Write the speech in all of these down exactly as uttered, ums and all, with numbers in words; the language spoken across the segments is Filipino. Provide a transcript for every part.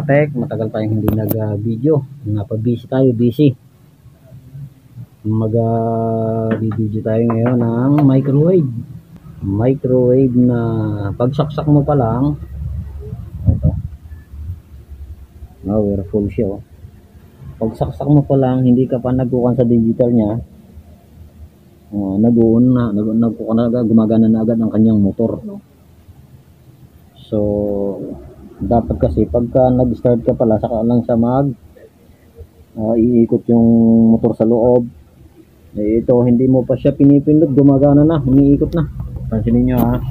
katek, matagal tayong hindi nag-video. Napabisi tayo, busy. Mag-video tayo ngayon ng microwave. Microwave na pagsaksak mo pa lang, ito. No, we're full siya. Oh. Pagsaksak mo pa lang, hindi ka pa nagkukan sa digital niya. Oh, nag-uun na, nag-uun na, gumagana na agad ang kanyang motor. So, dapat kasi pagka nag-start ka pala, saka lang sa mag uh, iikot yung motor sa loob. Eh, ito, hindi mo pa siya pinipindot, gumagana na, umiikot na. Pansinin nyo ha.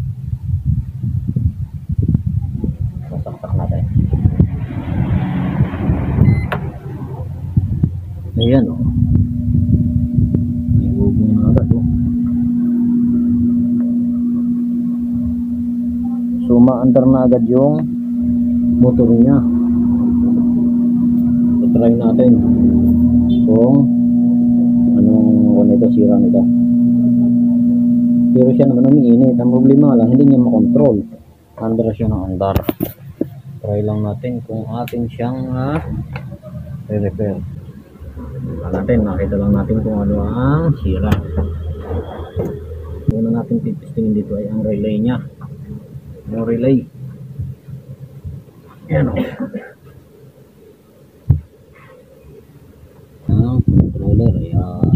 Masaksak natin. Ayan o. Oh. May hugong na agad o. Oh. So, maandar na agad yung motor niya. So, try natin kung anong kung ito, sira nito. Pero siya naman umiinit. Ang problema lang, hindi niya makontrol. Andar siya ng andar. Try lang natin kung atin siyang uh, re-repair. Natin, nakita lang natin kung ano ang sira. Muna natin tipistingin dito ay ang relay niya. Yung relay. Yan o. Ang controller. Ayan.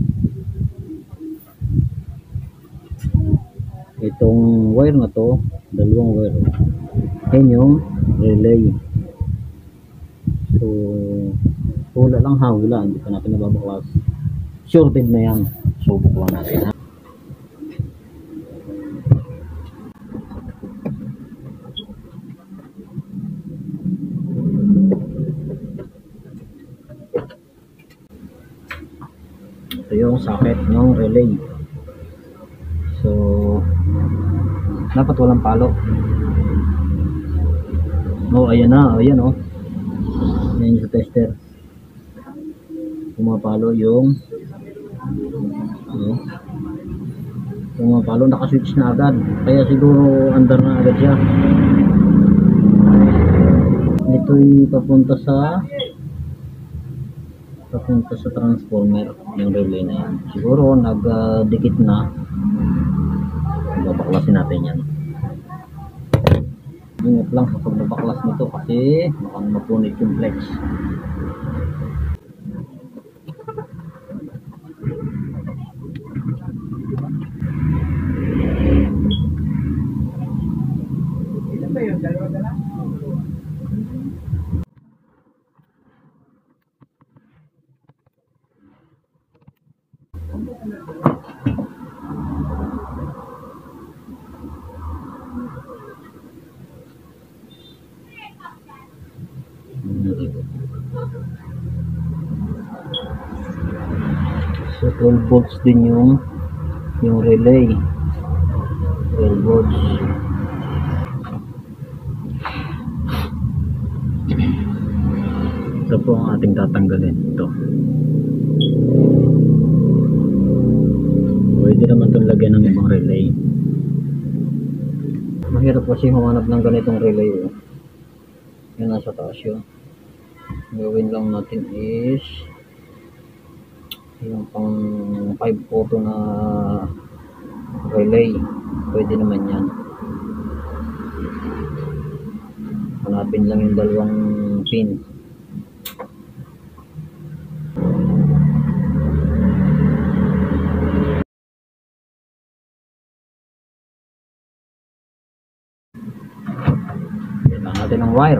Itong wire na to, dalawang wire. Yan yung relay. So, hula lang ha, hula. Hindi pa natin nababaklas. Shorted na yan. Subok lang natin ha. Ito yung socket ng relay. So, dapat walang palo. Oh, ayan na, ayan oh. Ayan yung tester. Pumapalo yung ano, pumapalo, nakaswitch na agad. Kaya siguro andar na agad siya. Ito'y papunta sa papunta sa transformer yung relay na yan. Siguro nagdikit uh, na. Babaklasin natin yan. Ingat lang sa pagbabaklas nito kasi mukhang mapunit yung flex. Ilan ba yun? Dalawa ka lang? So twelve volts din yung yung relay. twelve volts. Ito po ang ating tatanggalin. Ito. Pwede naman itong lagyan ng ibang relay. Mahirap kasi humanap ng ganitong relay. Oh. Yan nasa taas yun. Ang gawin lang natin is yung pang five photo na relay. Pwede naman yan. Hanapin lang yung dalawang pin. Yan lang natin ang wire.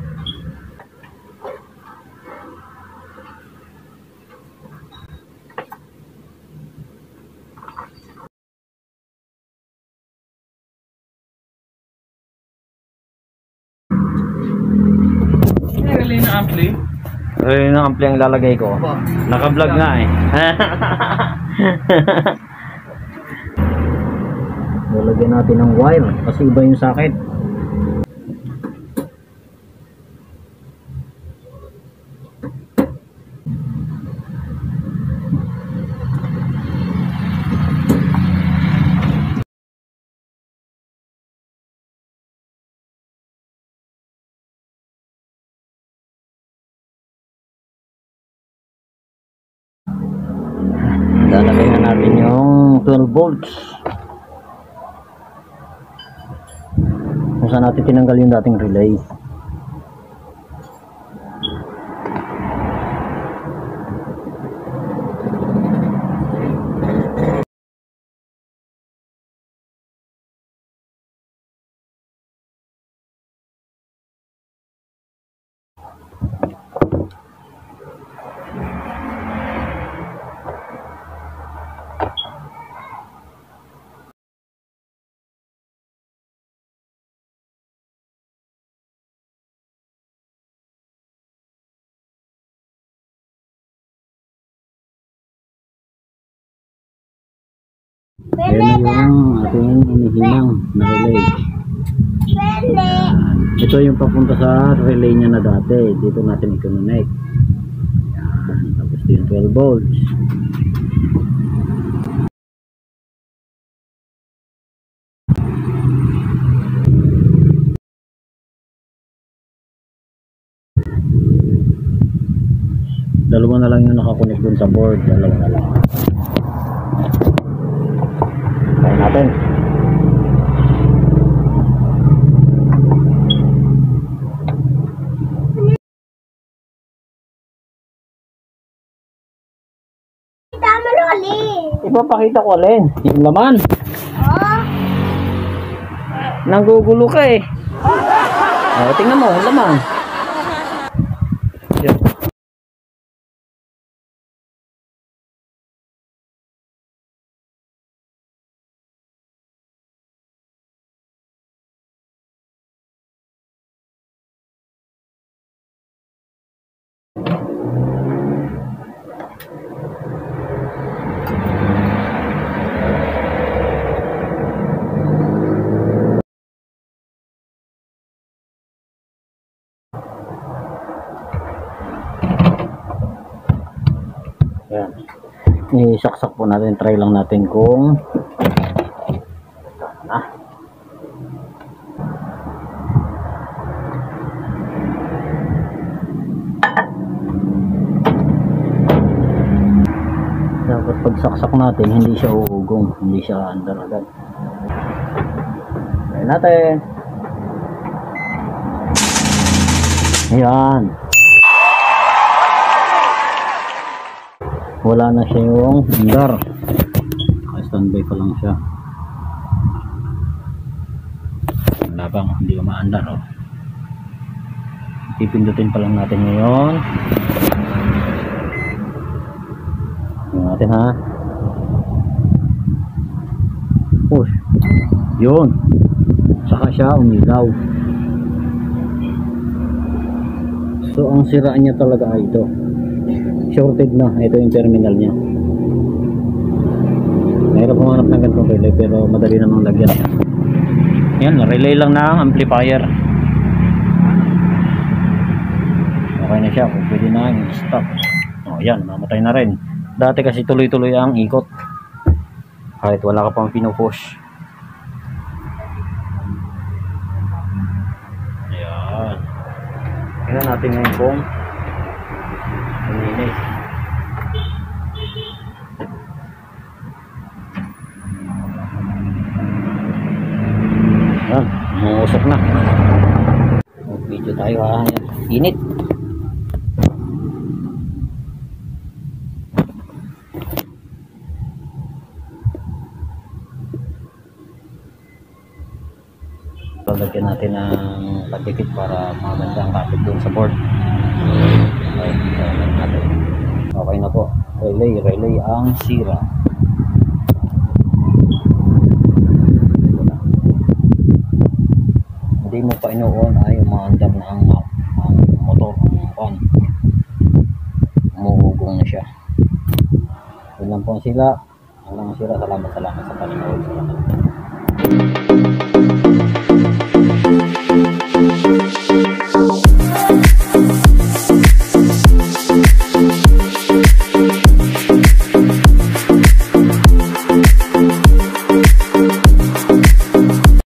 Relay na ampli? Relay na ampli ang ilalagay ko. Naka-vlog nga eh. Lalagyan natin ng wire kasi iba yung socket. natin yung twelve volts kung saan natin tinanggal yung dating relay. Ayan na yung ating inihinang na relay. Ito yung papunta sa relay niya na dati. Dito natin i-connect. Ayan. Tapos ito yung twelve volts. Dalawa na lang yung nakakonect dun sa board. Dalawa na lang. Try natin. Ipapakita ko alin. Yung laman. Oh. Nanggugulo ka eh. Oh, tingnan mo, yung laman. Yan. Yan. I-saksak po natin, try lang natin kung ah. Dapat pag saksak natin hindi siya uugong, hindi siya andar agad. Try natin. Yan. Wala na siya yung andar. Standby pa lang siya. Wala bang hindi umaandar, oh. Pipindutin pa lang natin ngayon. Tingnan natin ha. Push. Yun. Saka siya umilaw. So ang siraan niya talaga ay ito. Shorted na. Ito yung terminal niya. Mahirap pumanap ng ganitong relay pero madali namang lagyan. Yan, relay lang ng amplifier. Okay na siya. Kung pwede na i-stop. O yan, mamatay na rin. Dati kasi tuloy-tuloy ang ikot. Kahit wala ka pang pinupush. Ayan. Tingnan natin ngayon kung uminis. Ayan, umuusok na. Mag-video tayo ha. Init. Lagyan natin ng padikit para maganda ang kapit doon sa board. Okay, natin. Okay na po. Relay, relay ang sira. Hindi mo pa ino-on ay umaandar na ang, ang motor, ang pan. Umuugong na siya. Yun lang po ang sila. Ang lang ang sila. Salamat, salamat sa panonood. Salamat.